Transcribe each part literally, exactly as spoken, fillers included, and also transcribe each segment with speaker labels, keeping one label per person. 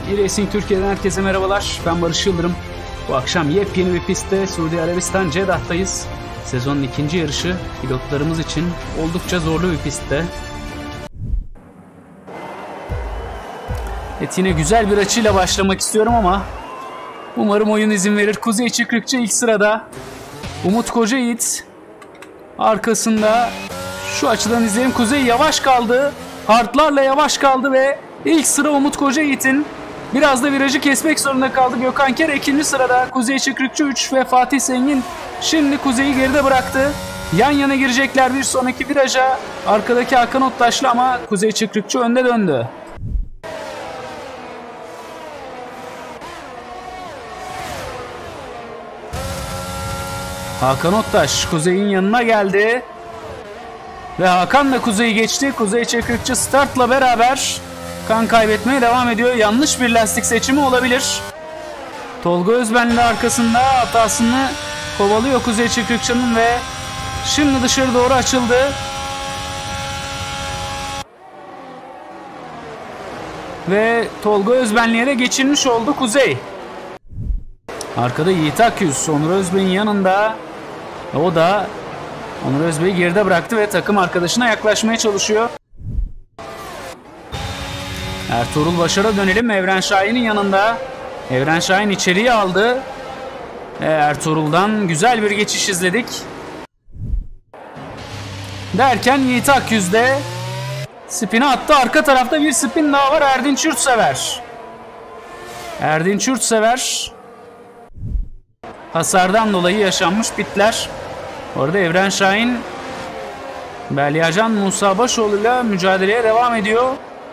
Speaker 1: E-Racing Türkiye'den herkese merhabalar. Ben Barış Yıldırım. Bu akşam yepyeni bir pistte Suudi Arabistan Ceddah'tayız. Sezonun ikinci yarışı pilotlarımız için oldukça zorlu bir pistte. Evet, yine güzel bir açıyla başlamak istiyorum ama umarım oyun izin verir. Kuzey Çıkrıkçı ilk sırada. Umut Kocayiğit arkasında. Şu açıdan izleyelim. Kuzey yavaş kaldı. Hardlarla yavaş kaldı ve ilk sıra Umut Kocayiğit'in. Biraz da virajı kesmek zorunda kaldı. Gökhan Kere ikinci sırada. Kuzey Çıkrıkçı üç ve Fatih Sengin şimdi Kuzey'i geride bıraktı. Yan yana girecekler bir sonraki viraja. Arkadaki Hakan Ottaşlı ama Kuzey Çıkrıkçı önde döndü. Hakan Ottaş Kuzey'in yanına geldi. Ve Hakan da Kuzey'i geçti. Kuzey Çıkrıkçı startla beraber kan kaybetmeye devam ediyor. Yanlış bir lastik seçimi olabilir. Tolga Özbenli arkasında hatasını kovalıyor Kuzey Çıkrıkçı'nın ve şimdi dışarı doğru açıldı. Ve Tolga Özbenli'ye de geçilmiş oldu Kuzey. Arkada Yiğit Akyüz Onur Özbey'in yanında. O da Onur Özbey'i geride bıraktı ve takım arkadaşına yaklaşmaya çalışıyor. Ertuğrul Başar'a dönelim. Evren Şahin'in yanında. Evren Şahin içeriye aldı. Ertuğrul'dan güzel bir geçiş izledik. Derken Yiğit Akyüz de spin'e attı. Arka tarafta bir spin daha var. Erdinç Yurtsever. Erdinç Yurtsever hasardan dolayı yaşanmış pitler. Orada Evren Şahin Belyacan Musa Başoğlu'yla mücadeleye devam ediyor.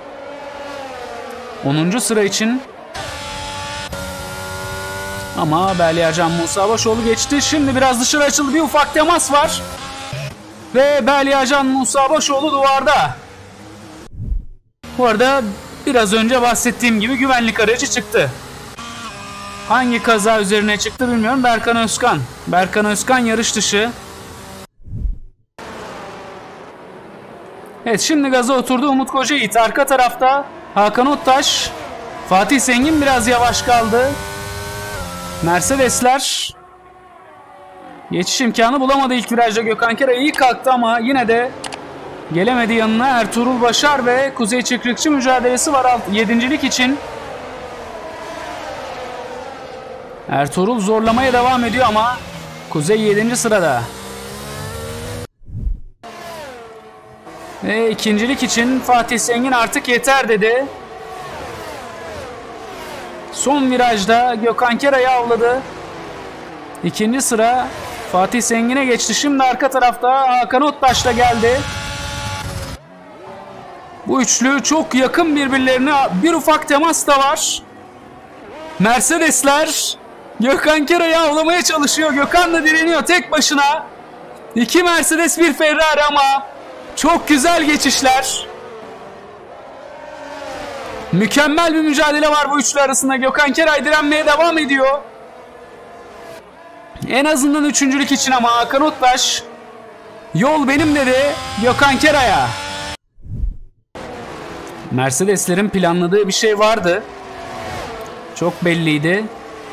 Speaker 1: onuncu sıra için. Ama Belyacan Musa Başoğlu geçti. Şimdi biraz dışarı açıldı. Bir ufak temas var. Ve Belyacan Musa Başoğlu duvarda. Bu arada biraz önce bahsettiğim gibi güvenlik aracı çıktı. Hangi kaza üzerine çıktı bilmiyorum. Berkan Özkan. Berkan Özkan yarış dışı. Evet, şimdi gaza oturdu Umut Kocayiğit. Arka tarafta Hakan Ottaş. Fatih Sengin biraz yavaş kaldı. Mercedesler geçiş imkanı bulamadı ilk virajda. Gökhan Kere iyi kalktı ama yine de gelemedi yanına. Ertuğrul Başar ve Kuzey Çıkrıkçı mücadelesi var yedincilik için. Ertuğrul zorlamaya devam ediyor ama Kuzey yedinci sırada. Ve ikincilik için Fatih Sengin artık yeter dedi. Son virajda Gökhan Kera'yı avladı. İkinci sıra Fatih Sengin'e geçti. Şimdi arka tarafta Hakan Ottaş'la geldi. Bu üçlü çok yakın birbirlerine. Bir ufak temas da var. Mercedesler Gökhan Kera'yı avlamaya çalışıyor. Gökhan da direniyor tek başına. İki Mercedes bir Ferrari ama çok güzel geçişler. Mükemmel bir mücadele var bu üçlü arasında. Gökhan Keray direnmeye devam ediyor. En azından üçüncülük için ama Hakan Ottaş yol benim dedi Gökhan Keray'a. Mercedeslerin planladığı bir şey vardı. Çok belliydi.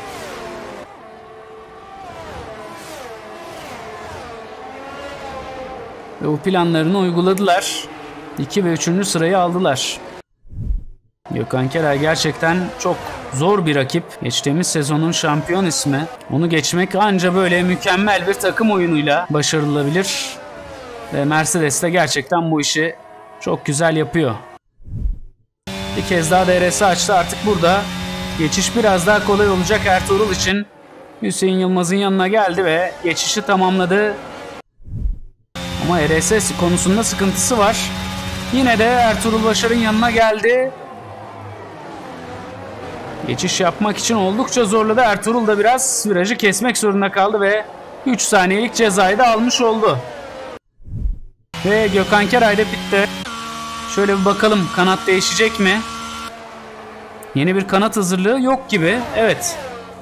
Speaker 1: Ve o planlarını uyguladılar. iki ve üçüncü sırayı aldılar. Gökhan Keray gerçekten çok zor bir rakip. Geçtiğimiz sezonun şampiyon ismi. Onu geçmek anca böyle mükemmel bir takım oyunuyla başarılabilir. Ve Mercedes de gerçekten bu işi çok güzel yapıyor. Bir kez daha D R S açtı. Artık burada geçiş biraz daha kolay olacak Ertuğrul için. Hüseyin Yılmaz'ın yanına geldi ve geçişi tamamladı. Ama R S konusunda sıkıntısı var. Yine de Ertuğrul Başar'ın yanına geldi. Geçiş yapmak için oldukça zorladı. Ertuğrul da biraz virajı kesmek zorunda kaldı ve üç saniyelik cezayı da almış oldu. Ve Gökhan Keray da bitti. Şöyle bir bakalım, kanat değişecek mi? Yeni bir kanat hazırlığı yok gibi. Evet.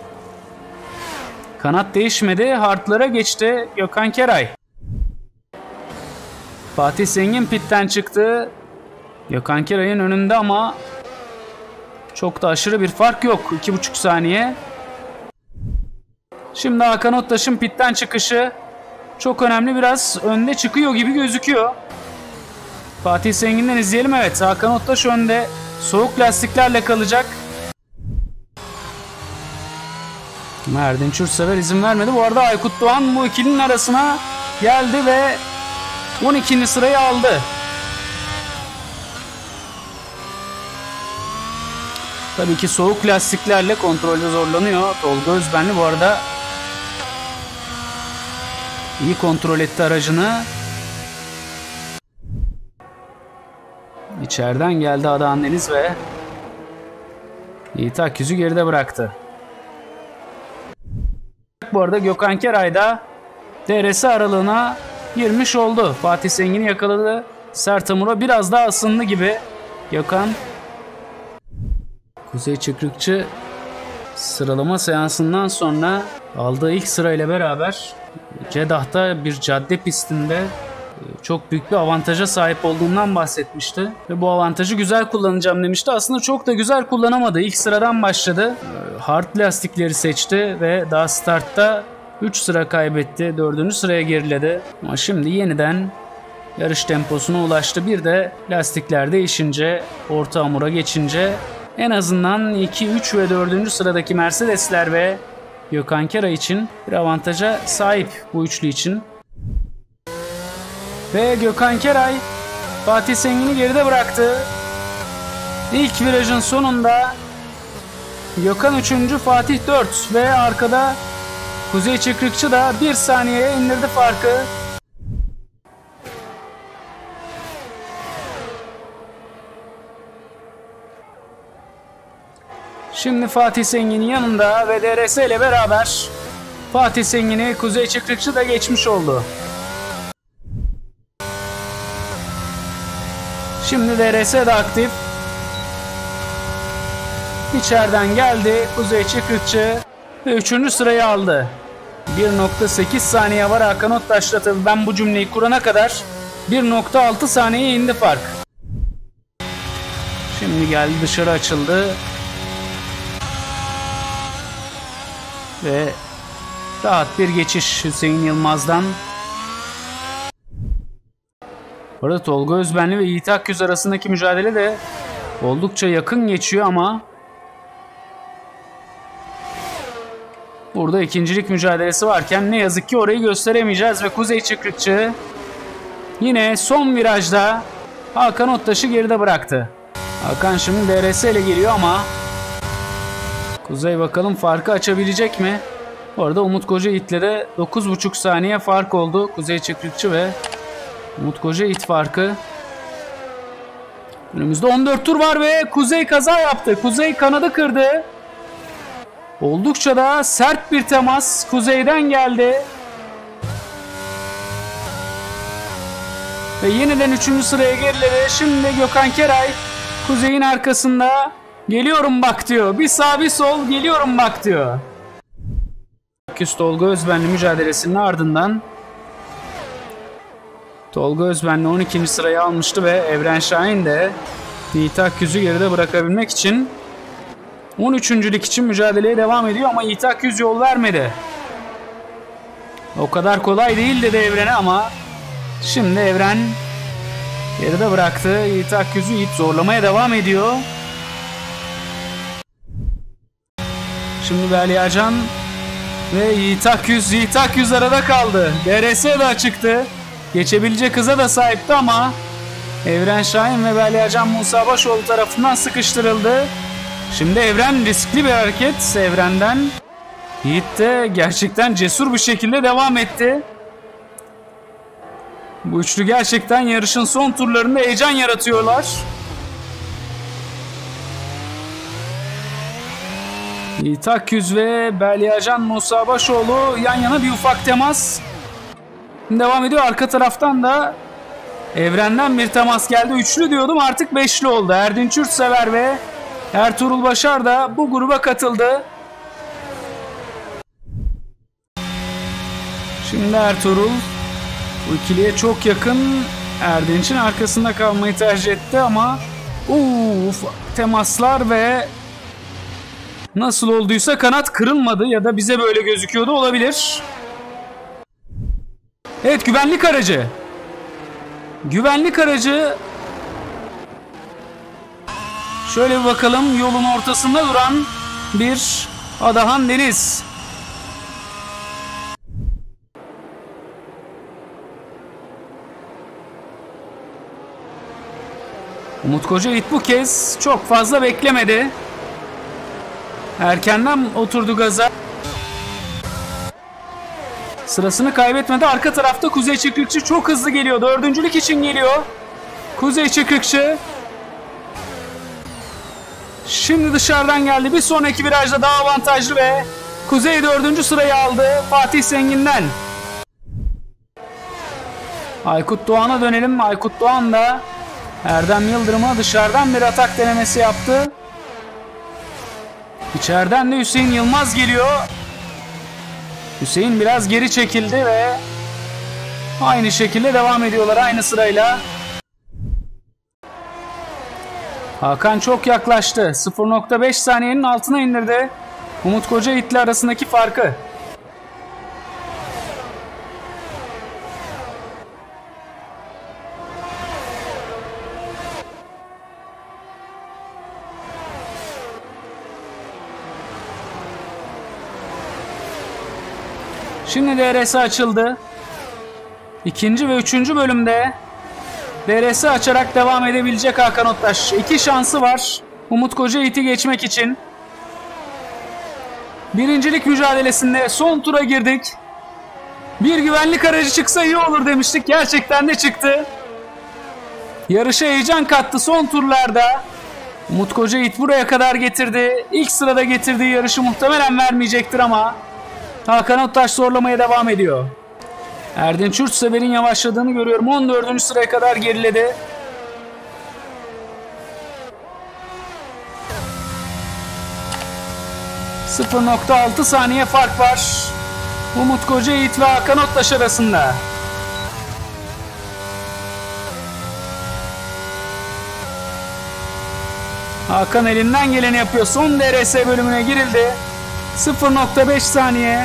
Speaker 1: Kanat değişmedi. Hardlara geçti Gökhan Keray. Fatih Sengin pitten çıktı. Gökhan Keray'ın önünde ama Çok da aşırı bir fark yok. iki buçuk saniye. Şimdi Hakan Ottaş'ın pitten çıkışı çok önemli. Biraz önde çıkıyor gibi gözüküyor. Fatih Zengin'den izleyelim. Evet, Hakan Ottaş önde. Soğuk lastiklerle kalacak. Erdinç Yurtsever izin vermedi. Bu arada Aykut Doğan bu ikilinin arasına geldi ve on ikinci sırayı aldı. Tabii ki soğuk lastiklerle kontrolde zorlanıyor. Tolga Özbenli bu arada iyi kontrol etti aracını. İçeriden geldi Adahan Deniz ve Yiğit Akyüz'ü geride bıraktı. Bu arada Gökhan Keray da D R S aralığına girmiş oldu. Fatih Zengin'i yakaladı. Sert hamura biraz daha ısındı gibi. Gökhan. Kuzey Çıkrıkçı sıralama seansından sonra aldığı ilk sırayla beraber Ceddah'ta bir cadde pistinde çok büyük bir avantaja sahip olduğundan bahsetmişti. Ve bu avantajı güzel kullanacağım demişti. Aslında çok da güzel kullanamadı. İlk sıradan başladı. Hard lastikleri seçti ve daha startta üç sıra kaybetti. dördüncü sıraya geriledi. Ama şimdi yeniden yarış temposuna ulaştı. Bir de lastikler değişince, orta hamura geçince en azından iki, üç ve dördüncü sıradaki Mercedesler ve Gökhan Keray için bir avantaja sahip bu üçlü için. Ve Gökhan Keray Fatih Zengin'i geride bıraktı. İlk virajın sonunda Gökhan üçüncü, Fatih dört ve arkada Kuzey Çıkrıkçı da bir saniyeye indirdi farkı. Şimdi Fatih Zengin'in yanında ve D R S ile beraber Fatih Zengin'i Kuzey Çıkrıkçı da geçmiş oldu. Şimdi D R S de aktif. İçeriden geldi Kuzey Çıkrıkçı ve üçüncü sırayı aldı. bir nokta sekiz saniye var Hakan Ottaş'ta. Tabii ben bu cümleyi kurana kadar bir nokta altı saniyeye indi fark. Şimdi geldi, dışarı açıldı. Ve rahat bir geçiş Hüseyin Yılmaz'dan. Burada Tolga Özbenli ve Yiğit Akyüz arasındaki mücadele de oldukça yakın geçiyor ama burada ikincilik mücadelesi varken ne yazık ki orayı gösteremeyeceğiz ve Kuzey Çıkrıkçı yine son virajda Hakan Ottaş'ı geride bıraktı. Hakan şimdi D R S ile geliyor ama Kuzey bakalım farkı açabilecek mi? Bu arada Umut Kocayiğit'le de dokuz buçuk saniye fark oldu. Kuzey Çıkrıkçı ve Umut Kocayiğit farkı. Önümüzde on dört tur var ve Kuzey kaza yaptı. Kuzey kanadı kırdı. Oldukça da sert bir temas Kuzey'den geldi. Ve yeniden üçüncü sıraya geriledi. Şimdi Gökhan Keray Kuzey'in arkasında. Geliyorum bak diyor. Bir sağ bir sol, geliyorum bak diyor. Akyüz Tolga Özbenli mücadelesinin ardından Tolga Özbenli on ikinci sırayı almıştı ve Evren Şahin de Yiğit Akyüz'ü geride bırakabilmek için on üçüncülük için mücadeleye devam ediyor ama Yiğit Akyüz yol vermedi. O kadar kolay değil dedi Evren'e ama şimdi Evren geride bıraktı. Yiğit Akyüz'ü Yiğit zorlamaya devam ediyor. Şimdi Belyacan ve Yiğit Akyüz. Yiğit Akyüz arada kaldı. D R S de açıktı. Geçebilecek hıza da sahipti ama Evren Şahin ve Belyacan Musa Başoğlu tarafından sıkıştırıldı. Şimdi Evren riskli bir hareket Evren'den. Yiğit de gerçekten cesur bir şekilde devam etti. Bu üçlü gerçekten yarışın son turlarında heyecan yaratıyorlar. Yiğit Akyüz ve Belyacan Musa Başoğlu yan yana, bir ufak temas devam ediyor. Arka taraftan da Evren'den bir temas geldi. Üçlü diyordum, artık beşli oldu. Erdinç Yurtsever ve Ertuğrul Başar da bu gruba katıldı. Şimdi Ertuğrul bu ikiliye çok yakın. Erdinç'in arkasında kalmayı tercih etti ama uf, temaslar ve Nasıl olduysa kanat kırılmadı ya da bize böyle gözüküyordu, olabilir. Evet, güvenlik aracı. Güvenlik aracı. Şöyle bir bakalım, yolun ortasında duran bir Adahan Deniz. Umut Kocayiğit bu kez çok fazla beklemedi. Erkenden oturdu gaza. Sırasını kaybetmedi. Arka tarafta Kuzey Çıkrıkçı çok hızlı geliyor. Dördüncülük için geliyor. Kuzey Çıkrıkçı. Şimdi dışarıdan geldi. Bir sonraki virajda daha avantajlı ve Kuzey dördüncü sırayı aldı Fatih Zengin'den. Aykut Doğan'a dönelim. Aykut Doğan da Erdem Yıldırım'a dışarıdan bir atak denemesi yaptı. İçeriden de Hüseyin Yılmaz geliyor. Hüseyin biraz geri çekildi ve aynı şekilde devam ediyorlar aynı sırayla. Hakan çok yaklaştı. sıfır nokta beş saniyenin altına indirdi Umut Kocayiğit'le arasındaki farkı. Şimdi D R S açıldı. İkinci ve üçüncü bölümde D R S açarak devam edebilecek Hakan Ottaş. İki şansı var Umut Kocayiğit'i geçmek için. Birincilik mücadelesinde son tura girdik. Bir güvenlik aracı çıksa iyi olur demiştik. Gerçekten de çıktı. Yarışa heyecan kattı son turlarda. Umut Kocayiğit buraya kadar getirdi. İlk sırada getirdiği yarışı muhtemelen vermeyecektir ama Hakan Ottaş zorlamaya devam ediyor. Erdinç Yurtsever'in yavaşladığını görüyorum. on dördüncü sıraya kadar geriledi. sıfır nokta altı saniye fark var Umut Kocayiğit ve Hakan Ottaş arasında. Hakan elinden geleni yapıyor. Son D R S bölümüne girildi. sıfır nokta beş saniye.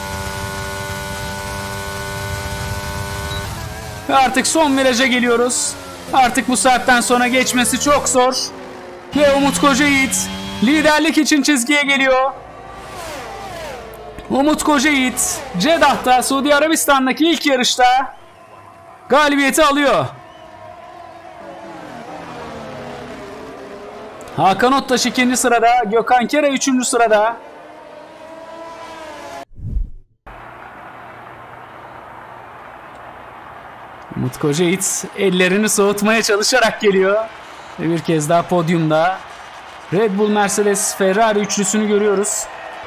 Speaker 1: Ve artık son viraja geliyoruz. Artık bu saatten sonra geçmesi çok zor. Ve Umut Kocayiğit liderlik için çizgiye geliyor. Umut Kocayiğit Ceddah'ta, Suudi Arabistan'daki ilk yarışta galibiyeti alıyor. Hakan Ottaş ikinci sırada, Gökhan Kere üçüncü sırada. Umut Kocayiğit ellerini soğutmaya çalışarak geliyor. Ve bir kez daha podyumda Red Bull, Mercedes, Ferrari üçlüsünü görüyoruz.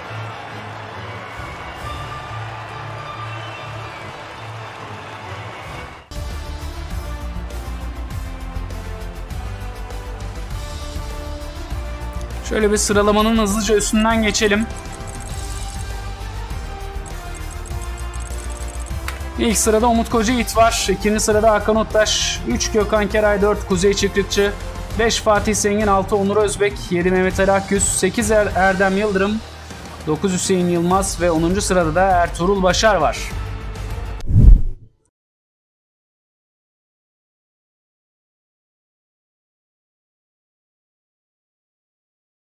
Speaker 1: Şöyle bir sıralamanın hızlıca üstünden geçelim. İlk sırada Umut Kocayiğit var. İkinci sırada Hakan Ottaş. üç Gökhan Keray, dört Kuzey Çıkrıkçı, beş Fatih Zengin, altı Onur Özbek, yedi Mehmet Ali Akyüz, sekiz er Erdem Yıldırım, dokuz Hüseyin Yılmaz ve onuncu sırada da Ertuğrul Başar var.